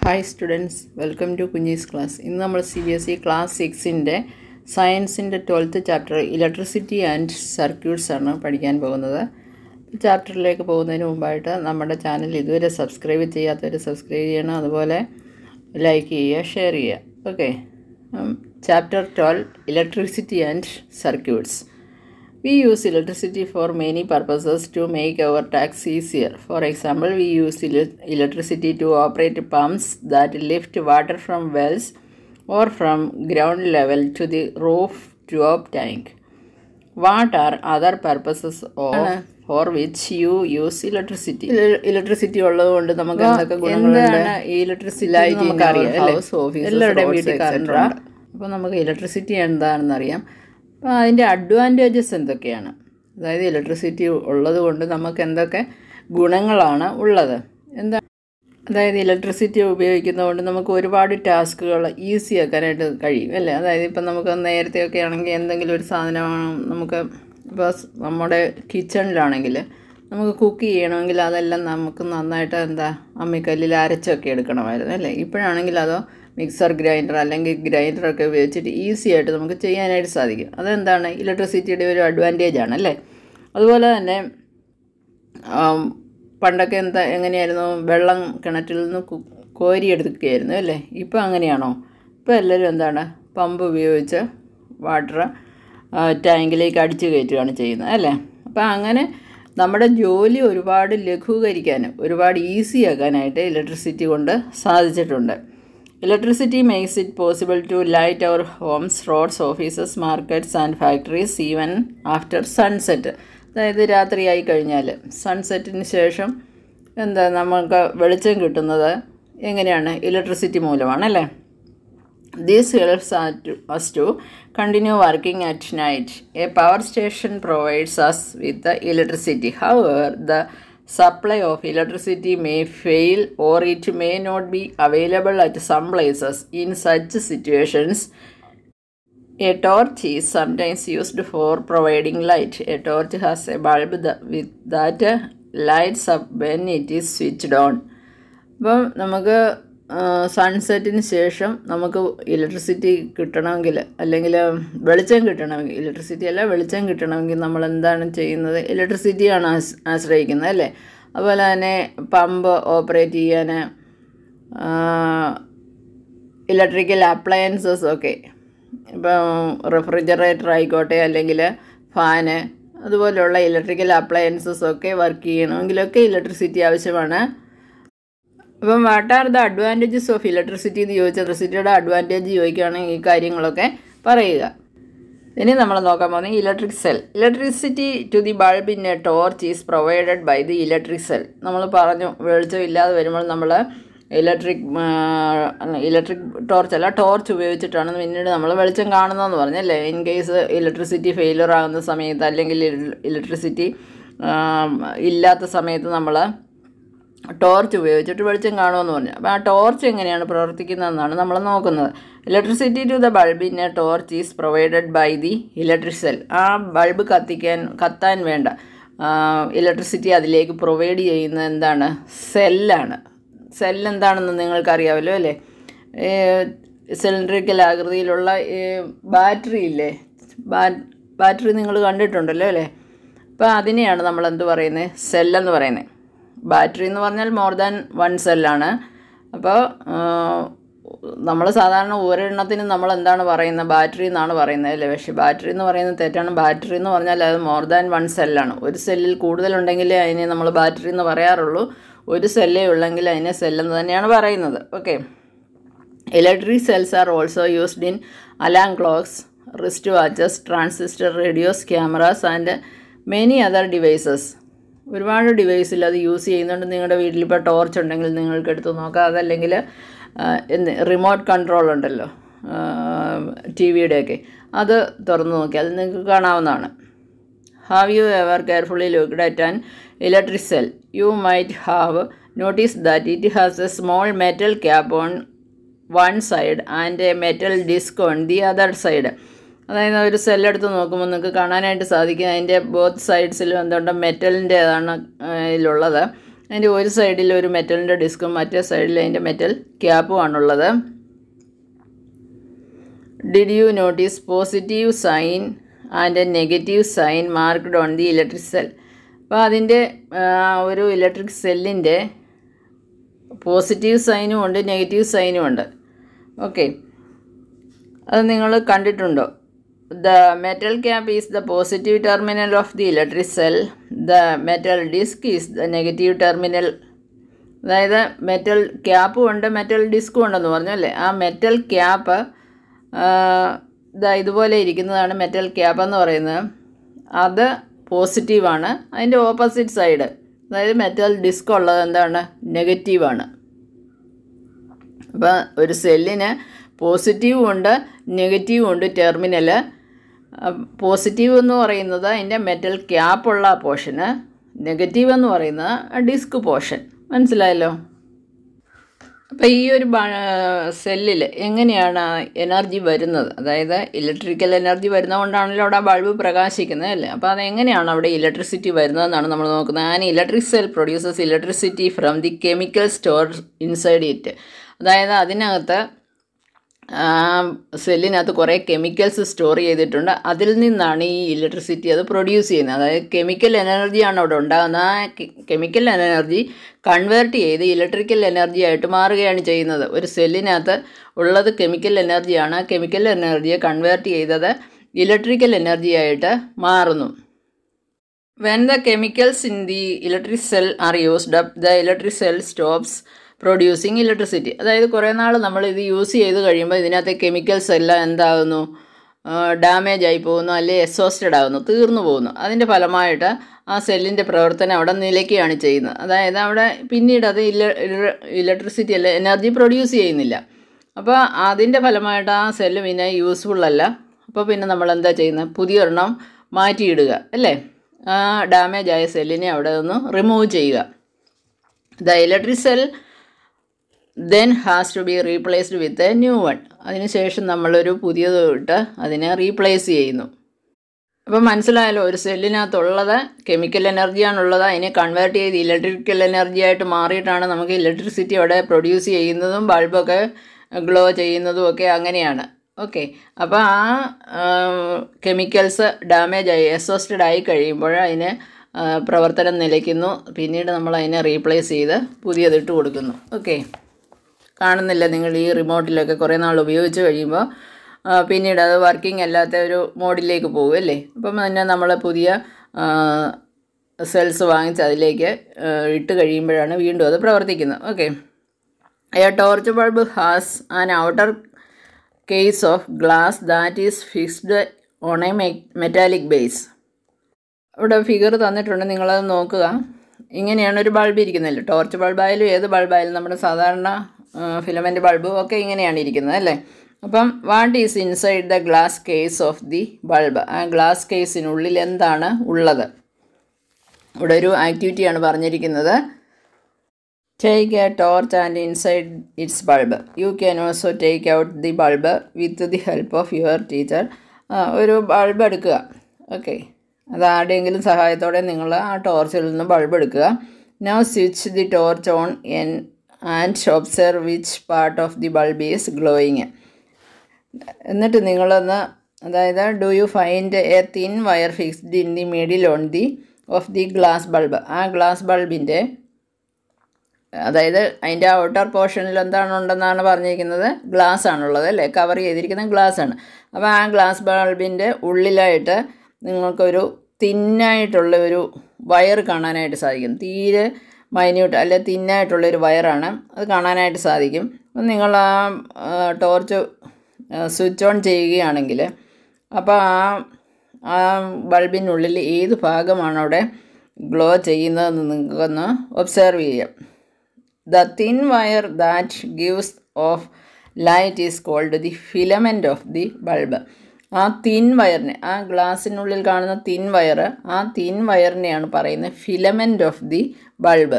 Hi students, welcome to Kunji's class. ഇന്ന് നമ്മൾ CBSE class 6ൻ്റെ സയൻസിൻ്റെ 12th chapter electricity and circuits ആണ് പഠിക്കാൻ പോകുന്നത്. ചാപ്റ്ററിലേക്ക് പോകുന്നതിന് മുമ്പായിട്ട് നമ്മുടെ ചാനൽ ഇതുവരെ സബ്സ്ക്രൈബ് ചെയ്യാത്തവർ സബ്സ്ക്രൈബ് ചെയ്യണം, അതുപോലെ ലൈക്ക് ചെയ്യുക, ഷെയർ ചെയ്യുക. Okay, chapter 12 electricity and circuits. We use electricity for many purposes to make our tasks easier. For example, we use electricity to operate pumps that lift water from wells or from ground level to the rooftop tank. What are other purposes for which you use electricity? Electricity ഉള്ളതുകൊണ്ട് നമുക്ക് എന്തൊക്കെ ഗുണങ്ങളുണ്ട്? ഈ electricity നമുക്കറിയാം, house office എല്ലാവരുടെയും വീട്ടിൽ current ഉണ്ട്. അപ്പോൾ നമുക്ക് ഇലക്ട്രിസിറ്റി എന്താണെന്ന് അറിയാം. അപ്പോൾ അതിൻ്റെ അഡ്വാൻറ്റേജസ് എന്തൊക്കെയാണ്? അതായത് ഇലക്ട്രിസിറ്റി ഉള്ളത് കൊണ്ട് നമുക്ക് എന്തൊക്കെ ഗുണങ്ങളാണ് ഉള്ളത്? അതായത് ഇലക്ട്രിസിറ്റി ഉപയോഗിക്കുന്നതുകൊണ്ട് നമുക്ക് ഒരുപാട് ടാസ്കുകൾ ഈസി ആക്കാനായിട്ട് കഴിയും, അല്ലേ? അതായത് ഇപ്പം നമുക്ക് നേരത്തെയൊക്കെ ആണെങ്കിൽ എന്തെങ്കിലും ഒരു സാധനം നമുക്ക് ഇപ്പോൾ നമ്മുടെ കിച്ചണിലാണെങ്കിൽ നമുക്ക് കുക്ക് ചെയ്യണമെങ്കിൽ അതെല്ലാം നമുക്ക് നന്നായിട്ട് അമ്മിക്കല്ലിൽ അരച്ചൊക്കെ എടുക്കണമായിരുന്നു, അല്ലേ? ഇപ്പോഴാണെങ്കിൽ അതോ മിക്സർ ഗ്രൈൻഡർ അല്ലെങ്കിൽ ഗ്രൈൻഡറൊക്കെ ഉപയോഗിച്ചിട്ട് ഈസി ആയിട്ട് നമുക്ക് ചെയ്യാനായിട്ട് സാധിക്കും. അതെന്താണ്? ഇലക്ട്രിസിറ്റിയുടെ ഒരു അഡ്വാൻറ്റേജ് ആണ്, അല്ലേ? അതുപോലെ തന്നെ പണ്ടൊക്കെ എങ്ങനെയായിരുന്നു? വെള്ളം കിണറ്റിൽ നിന്ന് കോരിയെടുക്കുകയായിരുന്നു, അല്ലേ? ഇപ്പോൾ അങ്ങനെയാണോ? ഇപ്പോൾ എല്ലാവരും പമ്പ് ഉപയോഗിച്ച് വാട്ടർ ടാങ്കിലേക്ക് അടിച്ചു കയറ്റുകയാണ് ചെയ്യുന്നത്, അല്ലേ? അപ്പോൾ അങ്ങനെ നമ്മുടെ ജോലി ഒരുപാട് ലഘൂകരിക്കാനും ഒരുപാട് ഈസി ആക്കാനായിട്ട് ഇലക്ട്രിസിറ്റി കൊണ്ട് സാധിച്ചിട്ടുണ്ട്. Electricity makes it possible to light our homes, roads, offices, markets and factories even after sunset. അതായത് രാത്രിയായി കഴിഞ്ഞാൽ സൺസെറ്റിന് ശേഷം നമുക്ക് വെളിച്ചം കിട്ടുന്നത് എങ്ങനെയാണ്? ഇലക്ട്രിസിറ്റി മൂലമാണല്ലേ? This helps us to continue working at night. A power station provides us with the electricity. However, the supply of electricity may fail or it may not be available at some places. In such situations, a torch is sometimes used for providing light. A torch has a bulb that lights up when it is switched on. അപ്പം നമുക്ക് സൺസെറ്റിന് ശേഷം നമുക്ക് electricity കിട്ടണമെങ്കിൽ അല്ലെങ്കിൽ വെളിച്ചം കിട്ടണമെങ്കിൽ, electricity അല്ല വെളിച്ചം കിട്ടണമെങ്കിൽ നമ്മൾ എന്താണ് ചെയ്യുന്നത്? ഇലക്ട്രിസിറ്റിയാണ് ആശ്രയിക്കുന്നത്, അല്ലേ? അതുപോലെ തന്നെ പമ്പ് ഓപ്പറേറ്റ് ചെയ്യാൻ ഇലക്ട്രിക്കൽ അപ്ലയൻസസ് ഒക്കെ, ഇപ്പം റെഫ്രിജറേറ്റർ ആയിക്കോട്ടെ അല്ലെങ്കിൽ ഫാന്, അതുപോലെയുള്ള ഇലക്ട്രിക്കൽ അപ്ലയൻസസ് ഒക്കെ വർക്ക് ചെയ്യണമെങ്കിലൊക്കെ ഇലക്ട്രിസിറ്റി ആവശ്യമാണ്. അപ്പം what are the advantages of electricity എന്ന് ചോദിച്ചാൽ ഇലക്ട്രിസിറ്റിയുടെ അഡ്വാൻറ്റേജ് ചോദിക്കുകയാണെങ്കിൽ ഈ കാര്യങ്ങളൊക്കെ പറയുക. ഇനി നമ്മൾ നോക്കാൻ പോകുന്നത് electric cell. Electricity to the bulb in a torch is provided by the electric cell. നമ്മൾ പറഞ്ഞു വെളിച്ചം ഇല്ലാതെ വരുമ്പോൾ നമ്മൾ ഇലക്ട്രിക് ടോർച്ച് അല്ല, ടോർച്ച് ഉപയോഗിച്ചിട്ടാണ് പിന്നീട് നമ്മൾ വെളിച്ചം കാണുന്നതെന്ന് പറഞ്ഞല്ലേ. ഇൻ കേസ് ഇലക്ട്രിസിറ്റി ഫെയിലിയർ ആകുന്ന സമയത്ത് അല്ലെങ്കിൽ ഇലക്ട്രിസിറ്റി ഇല്ലാത്ത സമയത്ത് നമ്മൾ ടോർച്ച് ഉപയോഗിച്ചിട്ട് വെളിച്ചം കാണുമെന്ന് പറഞ്ഞു. അപ്പോൾ ആ ടോർച്ച് എങ്ങനെയാണ് പ്രവർത്തിക്കുന്നതെന്നാണ് നമ്മൾ നോക്കുന്നത്. Electricity to the bulb in a torch is provided by the electric cell. ആ ബൾബ് കത്താൻ വേണ്ട ഇലക്ട്രിസിറ്റി അതിലേക്ക് പ്രൊവൈഡ് ചെയ്യുന്നത് എന്താണ്? സെല്ലാണ്. സെല്ല് എന്താണെന്ന് നിങ്ങൾക്കറിയാമല്ലോ, അല്ലേ? സിലിണ്ടറിക്കൽ ആകൃതിയിലുള്ള ബാറ്ററി ഇല്ലേ, ബാറ്ററി നിങ്ങൾ കണ്ടിട്ടുണ്ടല്ലോ, അല്ലേ? അപ്പോൾ അതിനെയാണ് നമ്മൾ എന്ത് പറയുന്നത്? സെല്ലെന്ന് പറയുന്നത്. ബാറ്ററി എന്ന് പറഞ്ഞാൽ മോർ ദാൻ വൺ സെല്ലാണ്. അപ്പോൾ നമ്മൾ സാധാരണ ഒരെണ്ണത്തിന് നമ്മൾ എന്താണ് പറയുന്നത്? ബാറ്ററി എന്നാണ് പറയുന്നത്, അല്ലേ? പക്ഷേ ബാറ്ററി എന്ന് പറയുന്നത് തെറ്റാണ്. ബാറ്ററി എന്ന് പറഞ്ഞാൽ അത് മോർ ദാൻ വൺ സെല്ലാണ്. ഒരു സെല്ലിൽ കൂടുതലുണ്ടെങ്കിലേ അതിനെ നമ്മൾ ബാറ്ററി എന്ന് പറയാറുള്ളൂ. ഒരു സെല്ലേ ഉള്ളെങ്കിൽ അതിനെ സെല്ലെന്ന് തന്നെയാണ് പറയുന്നത്. Okay, electric cells are also used in alarm clocks, wrist watches, transistor radios, cameras and many other devices. ഒരുപാട് ഡിവൈസിൽ അത് യൂസ് ചെയ്യുന്നുണ്ട്. നിങ്ങളുടെ വീട്ടിലിപ്പോൾ ടോർച്ച് ഉണ്ടെങ്കിൽ നിങ്ങൾക്ക് എടുത്ത് നോക്കാം. അതല്ലെങ്കിൽ റിമോട്ട് കൺട്രോൾ ഉണ്ടല്ലോ ടി വിയുടെയൊക്കെ, അത് തുറന്ന് നോക്കി അത് നിങ്ങൾക്ക് കാണാവുന്നതാണ്. Have you ever carefully looked at an electric cell? You might have noticed that it has a small metal cap on one side and a metal disc on the other side. അതായത് ഒരു സെല്ലെടുത്ത് നോക്കുമ്പോൾ നിങ്ങൾക്ക് കാണാനായിട്ട് സാധിക്കും അതിൻ്റെ both സൈഡ്സിലും എന്തുകൊണ്ട് മെറ്റലിൻ്റേതാണ് ഇതിലുള്ളത്. അതിൻ്റെ ഒരു സൈഡിൽ ഒരു മെറ്റലിൻ്റെ ഡിസ്കും മറ്റേ സൈഡിൽ അതിൻ്റെ മെറ്റൽ ക്യാപ്പും ആണുള്ളത്. Did you notice positive sign and a negative sign marked on the electric cell? അപ്പോൾ അതിൻ്റെ ഒരു ഇലക്ട്രിക് സെല്ലിൻ്റെ പോസിറ്റീവ് സൈനും ഉണ്ട്, നെഗറ്റീവ് സൈനും ഉണ്ട്. ഓക്കെ, അത് നിങ്ങൾ കണ്ടിട്ടുണ്ടോ? The metal cap is the positive terminal of the electric cell, the metal disc is the negative terminal. അതായത് മെറ്റൽ ക്യാപ്പും ഉണ്ട്, മെറ്റൽ ഡിസ്കും ഉണ്ടെന്ന് പറഞ്ഞു അല്ലേ? ആ മെറ്റൽ ക്യാപ്പ് ഇതുപോലെ ഇരിക്കുന്നതാണ് മെറ്റൽ ക്യാപ്പ് എന്ന് പറയുന്നത്. അത് പോസിറ്റീവാണ്. അതിൻ്റെ ഓപ്പോസിറ്റ് സൈഡ്, അതായത് മെറ്റൽ ഡിസ്ക് ഉള്ളത് എന്താണ്? നെഗറ്റീവാണ്. അപ്പോൾ ഒരു സെല്ലിന് പോസിറ്റീവും ഉണ്ട്, നെഗറ്റീവും ഉണ്ട് ടെർമിനൽ. പോസിറ്റീവ് എന്ന് പറയുന്നത് അതിൻ്റെ മെറ്റൽ ക്യാപ്പുള്ള പോർഷന്, നെഗറ്റീവ് എന്ന് പറയുന്നത് ഡിസ്ക് പോർഷൻ. മനസ്സിലായല്ലോ? അപ്പോൾ ഈ ഒരു സെല്ലിൽ എങ്ങനെയാണ് എനർജി വരുന്നത്? അതായത് ഇലക്ട്രിക്കൽ എനർജി വരുന്നതുകൊണ്ടാണല്ലോ അവിടെ ബൾബ് പ്രകാശിക്കുന്നത് അല്ലേ? അപ്പോൾ അതെങ്ങനെയാണ് അവിടെ ഇലക്ട്രിസിറ്റി വരുന്നതെന്നാണ് നമ്മൾ നോക്കുന്നത്. And electric cell produces electricity from the chemical store inside it. അതായത് അതിനകത്ത് സെല്ലിനകത്ത് കുറേ കെമിക്കൽസ് സ്റ്റോർ ചെയ്തിട്ടുണ്ട്. അതിൽ നിന്നാണ് ഈ ഇലക്ട്രിസിറ്റി അത് പ്രൊഡ്യൂസ് ചെയ്യുന്നത്. അതായത് കെമിക്കൽ എനർജിയാണ് അവിടെ ഉണ്ടാകുന്നത്. ആ കെമിക്കൽ എനർജി കൺവേർട്ട് ചെയ്ത് ഇലക്ട്രിക്കൽ എനർജി ആയിട്ട് മാറുകയാണ് ചെയ്യുന്നത്. ഒരു സെല്ലിനകത്ത് ഉള്ളത് കെമിക്കൽ എനർജിയാണ്. കെമിക്കൽ എനർജിയെ കൺവേർട്ട് ചെയ്തത് ഇലക്ട്രിക്കൽ എനർജി ആയിട്ട് മാറുന്നു. When the chemicals in the electric cell are used up, the electric cell stops producing electricity. അതായത് കുറേ നാൾ നമ്മൾ ഇത് യൂസ് ചെയ്ത് കഴിയുമ്പോൾ ഇതിനകത്തെ കെമിക്കൽസ് എല്ലാം എന്താകുന്നു? ഡാമേജ് ആയി പോകുന്നു, അല്ലെങ്കിൽ എക്സോസ്റ്റഡ് ആകുന്നു, തീർന്നു പോകുന്നു. അതിൻ്റെ ഫലമായിട്ട് ആ സെല്ലിൻ്റെ പ്രവർത്തനം അവിടെ നിലയ്ക്കുകയാണ് ചെയ്യുന്നത്. അതായത് അവിടെ പിന്നീട് അത് ഇലക്ട്രിസിറ്റി അല്ല എനർജി പ്രൊഡ്യൂസ് ചെയ്യുന്നില്ല. അപ്പോൾ അതിൻ്റെ ഫലമായിട്ട് ആ സെല്ല് പിന്നെ യൂസ്ഫുള്ളല്ല. അപ്പോൾ പിന്നെ നമ്മൾ എന്താ ചെയ്യുന്നത്? പുതിയൊരെണ്ണം മാറ്റിയിടുക അല്ലേ? ആ ഡാമേജ് ആയ സെല്ലിനെ അവിടെ നിന്ന് റിമൂവ് ചെയ്യുക. The electric cell then has to be replaced with a new one. അതിനുശേഷം നമ്മളൊരു പുതിയതായിട്ട് അതിനെ റീപ്ലേസ് ചെയ്യുന്നു. അപ്പം മനസ്സിലായല്ലോ, ഒരു സെല്ലിനകത്തുള്ളത് കെമിക്കൽ എനർജിയാണുള്ളത്. അതിനെ കൺവേർട്ട് ചെയ്ത് ഇലക്ട്രിക്കൽ എനർജി ആയിട്ട് മാറിയിട്ടാണ് നമുക്ക് ഇലക്ട്രിസിറ്റി അവിടെ പ്രൊഡ്യൂസ് ചെയ്യുന്നതും ബൾബൊക്കെ ഗ്ലോ ചെയ്യുന്നതും ഒക്കെ അങ്ങനെയാണ്. ഓക്കെ, അപ്പോൾ ആ കെമിക്കൽസ് ഡാമേജ് ആയി എക്സോസ്റ്റഡ് ആയി കഴിയുമ്പോൾ അതിന് പ്രവർത്തനം നിലയ്ക്കുന്നു. പിന്നീട് നമ്മൾ അതിനെ റീപ്ലേസ് ചെയ്ത് പുതിയതിട്ട് കൊടുക്കുന്നു. ഓക്കെ, കാണുന്നില്ല നിങ്ങൾ ഈ റിമോട്ടിലൊക്കെ കുറേ നാൾ ഉപയോഗിച്ച് കഴിയുമ്പോൾ പിന്നീട് അത് വർക്കിംഗ് അല്ലാത്ത ഒരു മോഡിലേക്ക് പോകും അല്ലേ? അപ്പം തന്നെ നമ്മൾ പുതിയ സെൽസ് വാങ്ങിച്ച് അതിലേക്ക് ഇട്ട് കഴിയുമ്പോഴാണ് വീണ്ടും അത് പ്രവർത്തിക്കുന്നത്. Okay, a torch bulb has an outer case of glass that is fixed on a metallic base. ഇവിടെ ഫിഗർ തന്നിട്ടുണ്ട്, നിങ്ങളത് നോക്കുക. ഇങ്ങനെയാണ് ഒരു ബൾബ് ഇരിക്കുന്നത്. ടോർച്ച് ബൾബായാലും ഏത് ബൾബായാലും നമ്മുടെ സാധാരണ ഫിലമെൻ്റ് ബൾബും ഒക്കെ ഇങ്ങനെയാണ് ഇരിക്കുന്നത് അല്ലേ? അപ്പം what is inside the glass case of the bulb? ആ ഗ്ലാസ് കേസിനുള്ളിൽ എന്താണ് ഉള്ളത്? ഇവിടെ ഒരു ആക്ടിവിറ്റിയാണ് പറഞ്ഞിരിക്കുന്നത്. Take a torch and inside its bulb. You can also take out the bulb with the help of your teacher. ഒരു ബൾബ് എടുക്കുക. ഓക്കെ, അത് ആരുടെയെങ്കിലും സഹായത്തോടെ നിങ്ങൾ ആ ടോർച്ചിൽ നിന്ന് ബൾബ് എടുക്കുക. Now switch the torch on and observe which part of the bulb is glowing. എന്നിട്ട് നിങ്ങളൊന്ന്, അതായത് do you find a thin wire fixed in the middle on the of the glass bulb. ആ glass ബൾബിൻ്റെ, അതായത് അതിൻ്റെ outer പോർഷനിൽ എന്താണുണ്ടെന്നാണ് പറഞ്ഞിരിക്കുന്നത്? Glass ആണുള്ളത് അല്ലേ? കവർ ചെയ്തിരിക്കുന്ന ഗ്ലാസ് ആണ്. അപ്പോൾ ആ ഗ്ലാസ് ബൾബിൻ്റെ ഉള്ളിലായിട്ട് നിങ്ങൾക്കൊരു തിന്നായിട്ടുള്ള ഒരു വയർ കാണാനായിട്ട് സാധിക്കും. തീരെ മൈന്യൂട്ട് അല്ലെ തിന്നായിട്ടുള്ളൊരു വയറാണ്, അത് കാണാനായിട്ട് സാധിക്കും. അപ്പം നിങ്ങൾ ആ ടോർച്ച് സ്വിച്ച് ഓൺ ചെയ്യുകയാണെങ്കിൽ അപ്പോൾ ആ ബൾബിനുള്ളിൽ ഏത് ഭാഗമാണ് അവിടെ ഗ്ലോ ചെയ്യുന്നതെന്ന് നിങ്ങൾക്കൊന്ന് ഒബ്സർവ് ചെയ്യാം. The thin wire that gives off light is called the filament of the bulb. ആ തിൻ വയറിനെ, ആ ഗ്ലാസ്സിനുള്ളിൽ കാണുന്ന തിൻ വയർ, ആ തിൻ വയറിനെയാണ് പറയുന്നത് ഫിലമെൻറ്റ് ഓഫ് ദി ബൾബ്.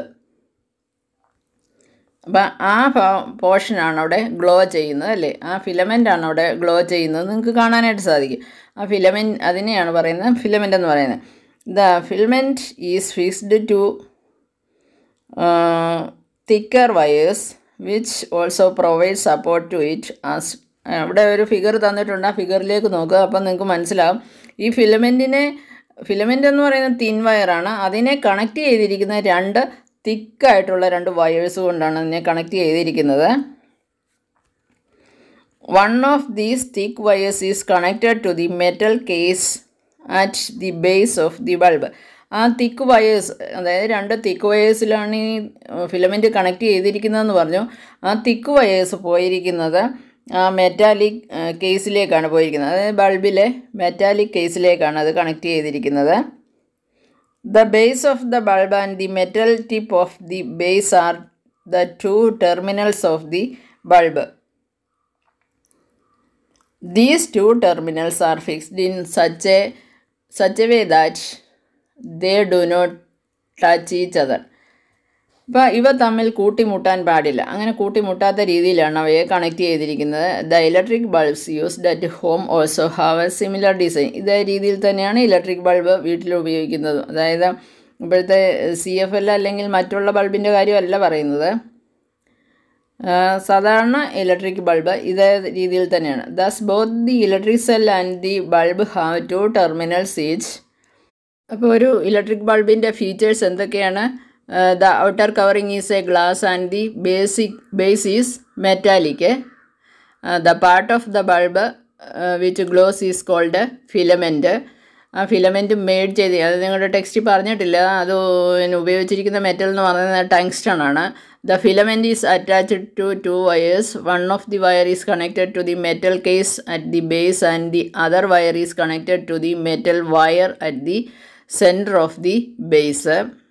അപ്പം ആ പോർഷനാണ് അവിടെ ഗ്ലോ ചെയ്യുന്നത് അല്ലേ? ആ ഫിലമെൻ്റാണ് അവിടെ ഗ്ലോ ചെയ്യുന്നത്, നിങ്ങൾക്ക് കാണാനായിട്ട് സാധിക്കും. ആ ഫിലമെൻറ്റ്, അതിനെയാണ് പറയുന്നത് ഫിലമെൻ്റ് എന്ന് പറയുന്നത്. The filament is fixed to thicker wires which also provide support to it as ഇവിടെ ഒരു ഫിഗർ തന്നിട്ടുണ്ട്. ആ ഫിഗറിലേക്ക് നോക്കുക. അപ്പം നിങ്ങൾക്ക് മനസ്സിലാവും ഈ ഫിലമെൻ്റ് എന്ന് പറയുന്നത് തിൻ വയറാണ്. അതിനെ കണക്ട് ചെയ്തിരിക്കുന്ന രണ്ട് തിക്കായിട്ടുള്ള രണ്ട് വയേഴ്സ് കൊണ്ടാണ് അതിനെ കണക്ട് ചെയ്തിരിക്കുന്നത്. One of these thick wires is connected to the metal case at the base of the bulb. ആ തിക്ക് വയേഴ്സ്, അതായത് രണ്ട് തിക്ക് വയേഴ്സിലാണ് ഈ ഫിലമെൻറ്റ് കണക്ട് ചെയ്തിരിക്കുന്നതെന്ന് പറഞ്ഞു. ആ തിക്ക് വയേഴ്സ് പോയിരിക്കുന്നത് ആ മെറ്റാലിക് കേസിലേക്കാണ് പോയിരിക്കുന്നത്. അതായത് ബൾബിലെ മെറ്റാലിക് കേസിലേക്കാണ് അത് കണക്ട് ചെയ്തിരിക്കുന്നത്. The base of the bulb and the metal tip of the base are the two terminals of the bulb. These two terminals are fixed in such a way that they do not touch each other. അപ്പോൾ ഇവ തമ്മിൽ കൂട്ടിമുട്ടാൻ പാടില്ല. അങ്ങനെ കൂട്ടിമുട്ടാത്ത രീതിയിലാണ് അവയെ connect ചെയ്തിരിക്കുന്നത്. The electric bulbs used at home also have a similar design. ഇതേ രീതിയിൽ തന്നെയാണ് ഇലക്ട്രിക് ബൾബ് വീട്ടിൽ ഉപയോഗിക്കുന്നത്. അതായത് ഇപ്പോഴത്തെ CFL അല്ലെങ്കിൽ മറ്റുള്ള ബൾബിൻ്റെ കാര്യമല്ല പറയുന്നത്. സാധാരണ ഇലക്ട്രിക് ബൾബ് ഇതേ രീതിയിൽ തന്നെയാണ്. Thus both the electric cell and the bulb have two terminals each. അപ്പോൾ ഒരു ഇലക്ട്രിക് ബൾബിൻ്റെ ഫീച്ചേഴ്സ് എന്തൊക്കെയാണ്? The outer covering is a glass and the base is metallic. The part of the bulb which glows is called filament. ആ ഫിലമെൻറ്റ് made ചെയ്ത്, അത് നിങ്ങളുടെ text പറഞ്ഞിട്ടില്ല, അത് ഉപയോഗിച്ചിരിക്കുന്ന മെറ്റൽ എന്ന് പറയുന്നത് ടങ്സ്റ്റൺ ആണ്. The filament is attached to two wires. One of the wire is connected to the metal case at the base and the other wire is connected to the metal wire at the center of the base.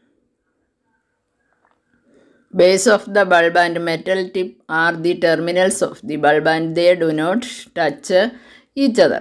Base of the bulb and metal tip are the terminals of the bulb and they do not touch each other.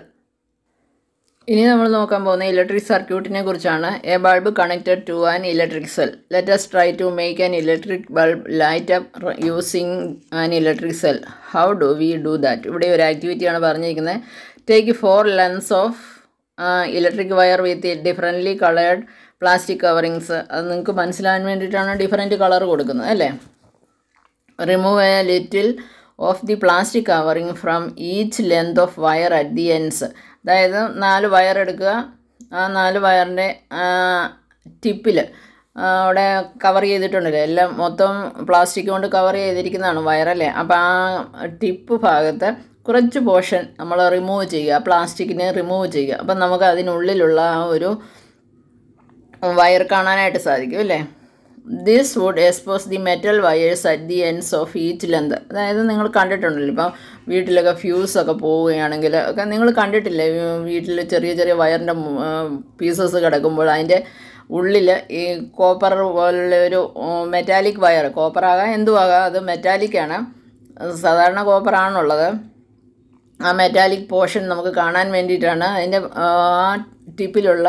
ഇനി നമ്മൾ നോക്കാൻ പോകുന്ന electric സർക്യൂട്ടിനെ കുറിച്ചാണ്. A bulb connected to an electric cell. Let us try to make an electric bulb light up using an electric cell. How do we do that? ഇവിടെ ഒരു ആക്ടിവിറ്റിയാണ് പറഞ്ഞിരിക്കുന്നത്. Take 4 lengths of electric wire with differently colored plastic coverings. അത് നിങ്ങൾക്ക് മനസ്സിലാകാൻ വേണ്ടിയിട്ടാണ് different colour കൊടുക്കുന്നത് അല്ലേ. Remove a little of the plastic covering from each length of wire at the ends. അതായത് 4 വയർ എടുക്കുക. ആ 4 വയറിൻ്റെ ടിപ്പിൽ അവിടെ കവർ ചെയ്തിട്ടുണ്ടല്ലോ, എല്ലാം മൊത്തം പ്ലാസ്റ്റിക് കൊണ്ട് കവർ ചെയ്തിരിക്കുന്നതാണ് വയറല്ലേ. അപ്പോൾ ആ ടിപ്പ് ഭാഗത്ത് കുറച്ച് പോർഷൻ നമ്മൾ റിമൂവ് ചെയ്യുക, പ്ലാസ്റ്റിക്കിനെ റിമൂവ് ചെയ്യുക. അപ്പം നമുക്ക് അതിനുള്ളിലുള്ള ആ ഒരു വയർ കാണാനായിട്ട് സാധിക്കും അല്ലേ. This would expose the metal wires at the ends of each length. അതായത് നിങ്ങൾ കണ്ടിട്ടുണ്ടല്ലോ, ഇപ്പം വീട്ടിലൊക്കെ ഫ്യൂസൊക്കെ പോവുകയാണെങ്കിൽ ഒക്കെ നിങ്ങൾ കണ്ടിട്ടില്ലേ, വീട്ടിൽ ചെറിയ ചെറിയ വയറിൻ്റെ പീസസ് കിടക്കുമ്പോൾ അതിൻ്റെ ഉള്ളിൽ ഈ കോപ്പർ പോലുള്ള ഒരു മെറ്റാലിക് വയർ, കോപ്പറാകാം എന്തുമാകാം, അത് മെറ്റാലിക്കാണ്, സാധാരണ കോപ്പറാണുള്ളത്. ആ മെറ്റാലിക് പോർഷൻ നമുക്ക് കാണാൻ വേണ്ടിയിട്ടാണ് അതിൻ്റെ ആ ടിപ്പിലുള്ള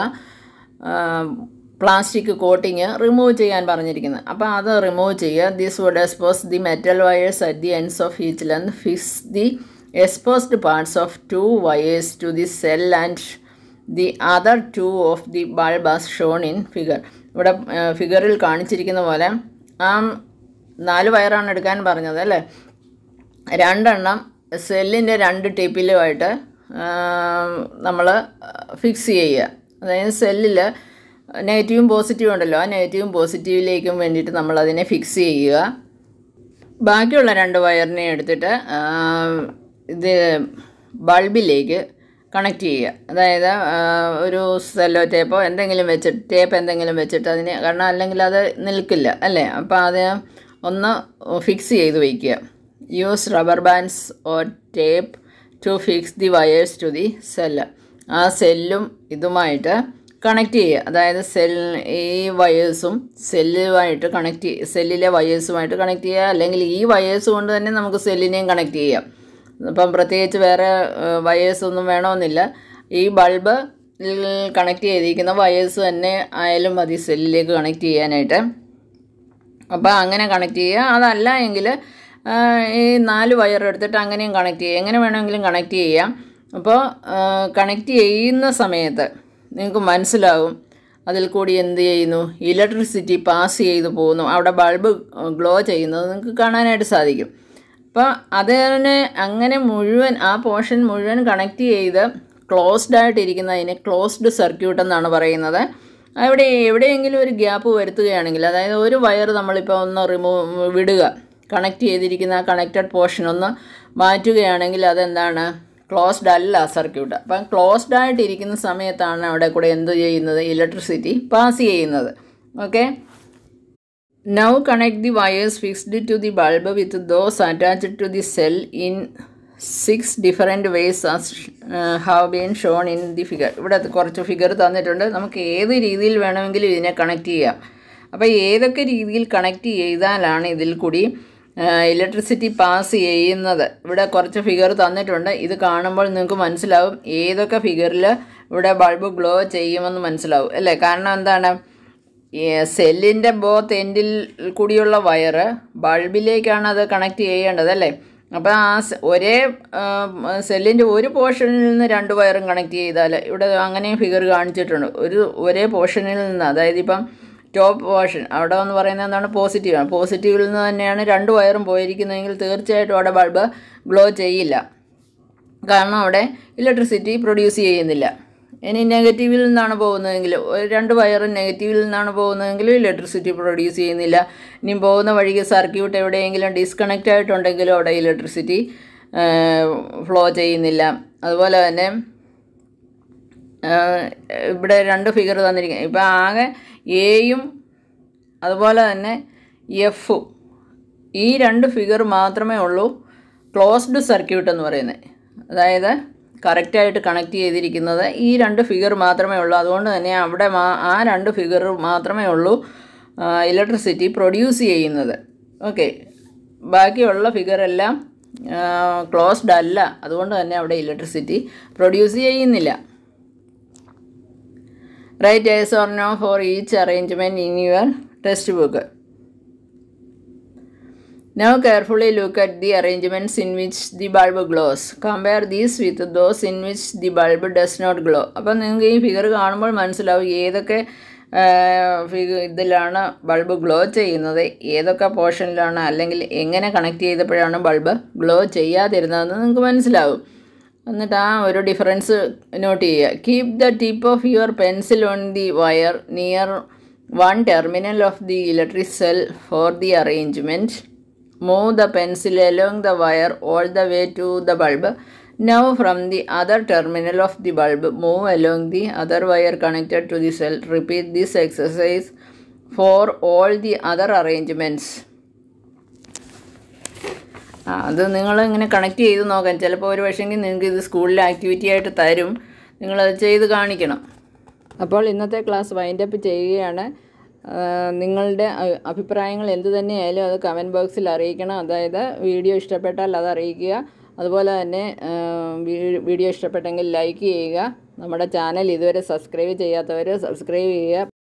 പ്ലാസ്റ്റിക് കോട്ടിങ് റിമൂവ് ചെയ്യാൻ പറഞ്ഞിരിക്കുന്നത്. അപ്പോൾ അത് റിമൂവ് ചെയ്യുക. This would expose the metal wires at the ends of each length. Fix the exposed parts of 2 wires to the cell and the other 2 of the bulb as shown in figure. ഇവിടെ ഫിഗറിൽ കാണിച്ചിരിക്കുന്ന പോലെ ആ 4 വയറാണ് എടുക്കാൻ പറഞ്ഞത് അല്ലേ. 2 എണ്ണം സെല്ലിൻ്റെ 2 ടിപ്പിലുമായിട്ട് നമ്മൾ ഫിക്സ് ചെയ്യുക. അതായത് സെല്ലിൽ നെഗറ്റീവും പോസിറ്റീവും ഉണ്ടല്ലോ, ആ നെഗറ്റീവും പോസിറ്റീവിലേക്കും വേണ്ടിയിട്ട് നമ്മളതിനെ ഫിക്സ് ചെയ്യുക. ബാക്കിയുള്ള 2 വയറിനെ എടുത്തിട്ട് ഇത് ബൾബിലേക്ക് കണക്ട് ചെയ്യുക. അതായത് ഒരു സെല്ലോ ടേപ്പോ എന്തെങ്കിലും വെച്ചിട്ട്, ടേപ്പ് എന്തെങ്കിലും വെച്ചിട്ട് അതിന്, കാരണം അല്ലെങ്കിൽ അത് നിൽക്കില്ല അല്ലേ. അപ്പോൾ അത് ഒന്ന് ഫിക്സ് ചെയ്ത് വയ്ക്കുക. Use rubber bands or tape to fix the wires to the cell. ആ സെല്ലും ഇതുമായിട്ട് കണക്ട് ചെയ്യുക. അതായത് ഈ വയേഴ്സും സെല്ലുമായിട്ട് സെല്ലിലെ വയേഴ്സുമായിട്ട് കണക്ട് ചെയ്യുക. അല്ലെങ്കിൽ ഈ വയേഴ്സ് കൊണ്ട് തന്നെ നമുക്ക് സെല്ലിനെയും കണക്ട് ചെയ്യാം. അപ്പം പ്രത്യേകിച്ച് വേറെ വയേഴ്സൊന്നും വേണമെന്നില്ല. ഈ ബൾബ് കണക്ട് ചെയ്തിരിക്കുന്ന വയേഴ്സ് തന്നെ ആയാലും മതി സെല്ലിലേക്ക് കണക്ട് ചെയ്യാനായിട്ട്. അപ്പോൾ അങ്ങനെ കണക്ട് ചെയ്യുക. അതല്ല എങ്കിൽ ഈ 4 വയർ എടുത്തിട്ട് അങ്ങനെയും കണക്ട് ചെയ്യുക. എങ്ങനെ വേണമെങ്കിലും കണക്ട് ചെയ്യാം. അപ്പോൾ കണക്ട് ചെയ്യുന്ന സമയത്ത് നിങ്ങൾക്ക് മനസ്സിലാവും അതിൽ കൂടി എന്ത് ചെയ്യുന്നു, ഇലക്ട്രിസിറ്റി പാസ് ചെയ്ത് പോകുന്നു. അവിടെ ബൾബ് ഗ്ലോ ചെയ്യുന്നത് നിങ്ങൾക്ക് കാണാനായിട്ട് സാധിക്കും. അപ്പോൾ അതിനെ അങ്ങനെ മുഴുവൻ ആ പോർഷൻ മുഴുവൻ കണക്ട് ചെയ്ത് ക്ലോസ്ഡ് ആയിട്ടിരിക്കുന്നതിന് ക്ലോസ്ഡ് സർക്യൂട്ട് എന്നാണ് പറയുന്നത്. എവിടെയെങ്കിലും ഒരു ഗ്യാപ്പ് വരുത്തുകയാണെങ്കിൽ, അതായത് ഒരു വയർ നമ്മളിപ്പോൾ ഒന്ന് വിടുക, കണക്ട് ചെയ്തിരിക്കുന്ന കണക്റ്റഡ് പോർഷൻ ഒന്ന് മാറ്റുകയാണെങ്കിൽ അതെന്താണ്, ക്ലോസ്ഡ് അല്ല സർക്യൂട്ട്. അപ്പം ക്ലോസ്ഡ് ആയിട്ടിരിക്കുന്ന സമയത്താണ് അവിടെ കൂടെ എന്ത് ചെയ്യുന്നത്, ഇലക്ട്രിസിറ്റി പാസ് ചെയ്യുന്നത്. Okay, now connect the wires fixed to the bulb with those attached to the cell in 6 different ways as have been shown in the figure. ഇവിടെ കുറച്ച് ഫിഗർ തന്നിട്ടുണ്ട്. നമുക്ക് ഏത് രീതിയിൽ വേണമെങ്കിലും ഇതിനെ കണക്ട് ചെയ്യാം. അപ്പോൾ ഏതൊക്കെ രീതിയിൽ കണക്ട് ചെയ്താലാണ് ഇതിൽ കൂടി ഇലക്ട്രിസിറ്റി പാസ് ചെയ്യുന്നത്, ഇവിടെ കുറച്ച് ഫിഗർ തന്നിട്ടുണ്ട്. ഇത് കാണുമ്പോൾ നിങ്ങൾക്ക് മനസ്സിലാവും ഏതൊക്കെ ഫിഗറിൽ ഇവിടെ ബൾബ് ഗ്ലോ ചെയ്യുമെന്ന് മനസ്സിലാവും അല്ലേ. കാരണം എന്താണ്, സെല്ലിൻ്റെ ബോത്ത് എൻഡിൽ കൂടിയുള്ള വയർ ബൾബിലേക്കാണ് അത് കണക്ട് ചെയ്യേണ്ടത് അല്ലേ. അപ്പോൾ ആ ഒരേ സെല്ലിൻ്റെ ഒരു പോർഷനിൽ നിന്ന് 2 വയറും കണക്ട് ചെയ്താൽ, ഇവിടെ അങ്ങനെ ഫിഗർ കാണിച്ചിട്ടുണ്ട്. ഒരേ പോർഷനിൽ നിന്ന്, അതായത് ഇപ്പം ടോപ്പ് പോർഷൻ അവിടെ എന്ന് പറയുന്നത് എന്താണ്, പോസിറ്റീവാണ്. പോസിറ്റീവിൽ നിന്ന് തന്നെയാണ് 2 വയറും പോയിരിക്കുന്നതെങ്കിൽ തീർച്ചയായിട്ടും അവിടെ ബൾബ് ഗ്ലോ ചെയ്യില്ല. കാരണം അവിടെ ഇലക്ട്രിസിറ്റി പ്രൊഡ്യൂസ് ചെയ്യുന്നില്ല. ഇനി നെഗറ്റീവിൽ നിന്നാണ് പോകുന്നതെങ്കിൽ, 2 വയറും നെഗറ്റീവിൽ നിന്നാണ് പോകുന്നതെങ്കിലും ഇലക്ട്രിസിറ്റി പ്രൊഡ്യൂസ് ചെയ്യുന്നില്ല. ഇനി പോകുന്ന വഴിക്ക് സർക്യൂട്ട് എവിടെയെങ്കിലും ഡിസ്കണക്റ്റ് ആയിട്ടുണ്ടെങ്കിലും അവിടെ ഇലക്ട്രിസിറ്റി ഫ്ലോ ചെയ്യുന്നില്ല. അതുപോലെ തന്നെ ഇവിടെ 2 ഫിഗർ തന്നിരിക്കുക. ഇപ്പോൾ ആകെ എയും അതുപോലെ തന്നെ എഫും, ഈ 2 ഫിഗർ മാത്രമേ ഉള്ളൂ ക്ലോസ്ഡ് സർക്യൂട്ട് എന്ന് പറയുന്നത്. അതായത് കറക്റ്റായിട്ട് കണക്ട് ചെയ്തിരിക്കുന്നത് ഈ 2 ഫിഗർ മാത്രമേ ഉള്ളൂ. അതുകൊണ്ട് തന്നെ അവിടെ ആ 2 ഫിഗർ മാത്രമേ ഉള്ളൂ ഇലക്ട്രിസിറ്റി പ്രൊഡ്യൂസ് ചെയ്യുന്നത്. ഓക്കെ, ബാക്കിയുള്ള ഫിഗറെല്ലാം ക്ലോസ്ഡ് അല്ല. അതുകൊണ്ട് തന്നെ അവിടെ ഇലക്ട്രിസിറ്റി പ്രൊഡ്യൂസ് ചെയ്യുന്നില്ല. Write yes or no for each arrangement in your textbook. Now carefully look at the arrangements in which the bulb glows. Compare these with those in which the bulb does not glow. അപ്പോൾ നിങ്ങൾക്ക് ഈ figure കാണുമ്പോൾ മനസ്സിലാവും ഏതൊക്കെ ഇതിലാണ് bulb glow ചെയ്യുന്നത്, ഏതൊക്കെ പോർഷനിലാണ്, അല്ലെങ്കിൽ എങ്ങനെ കണക്ട് ചെയ്തപ്പോഴാണ് ബൾബ് ഗ്ലോ ചെയ്യാതിരുന്നതെന്ന് നിങ്ങൾക്ക് മനസ്സിലാവും. എന്നിട്ട് ആ ഒരു ഡിഫറൻസ് നോട്ട് ചെയ്യുക. Keep the tip of your pencil on the wire near 1 terminal of the electric cell for the arrangement. Move the pencil along the wire all the way to the bulb. Now from the other terminal of the bulb, move along the other wire connected to the cell. Repeat this exercise for all the other arrangements. അത് നിങ്ങൾ ഇങ്ങനെ connect ചെയ്ത് നോക്കാം. ചിലപ്പോൾ ഒരു പക്ഷേങ്കിൽ നിങ്ങൾക്ക് ഇത് സ്കൂളിലെ ആക്ടിവിറ്റി ആയിട്ട് തരും, നിങ്ങളത് ചെയ്ത് കാണിക്കണം. അപ്പോൾ ഇന്നത്തെ ക്ലാസ് വൈൻഡപ്പ് ചെയ്യുകയാണ്. നിങ്ങളുടെ അഭിപ്രായങ്ങൾ എന്തു തന്നെയായാലും അത് കമൻറ്റ് ബോക്സിൽ അറിയിക്കണം. അതായത് വീഡിയോ ഇഷ്ടപ്പെട്ടാൽ അത് അറിയിക്കുക. അതുപോലെ തന്നെ വീഡിയോ ഇഷ്ടപ്പെട്ടെങ്കിൽ ലൈക്ക് ചെയ്യുക. നമ്മുടെ ചാനൽ ഇതുവരെ സബ്സ്ക്രൈബ് ചെയ്യാത്തവർ സബ്സ്ക്രൈബ് ചെയ്യുക.